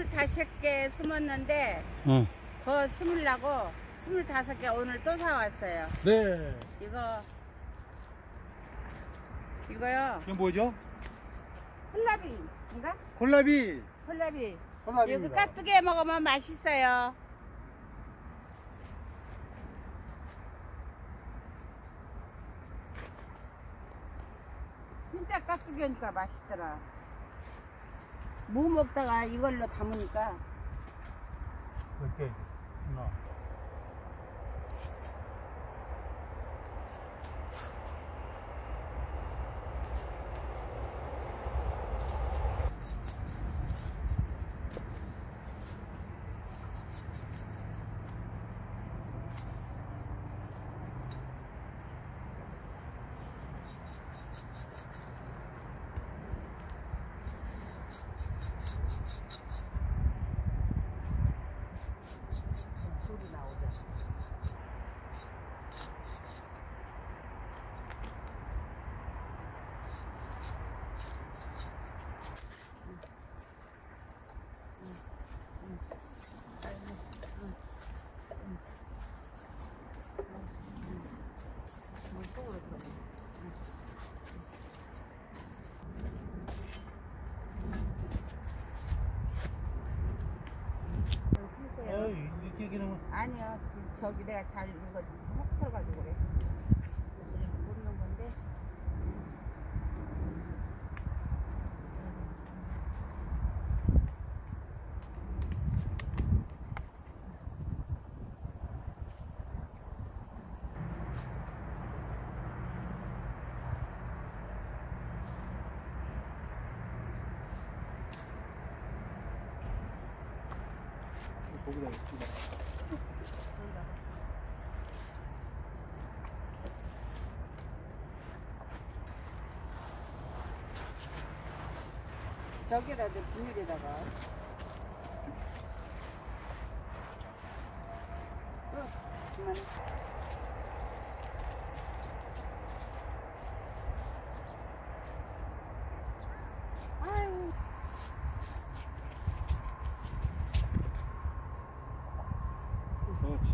25개 숨었는데 더 숨으려고 25개 오늘 또 사왔어요. 네. 이거요. 이건 뭐죠? 콜라비인가? 콜라비. 콜라비. 콜라비입니다. 이거 깍두기에 먹으면 맛있어요. 진짜 깍두기니까 맛있더라. 무 먹다가 이걸로 담으니까. 이렇게. 소리 나오죠. 이렇게 그러면. 아니요, 지금 저기 내가 잘 이거 확 들어가지고 그래. 모르는 건데. 거기다 있습니다. 저기다 좀 비닐에다가. 그만. 아유. 그렇지.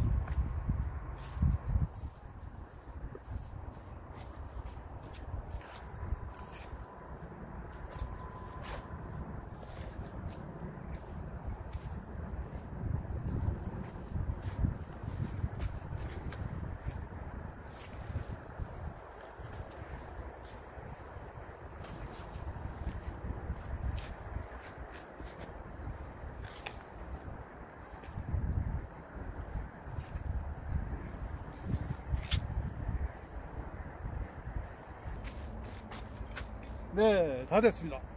네, 다 됐습니다.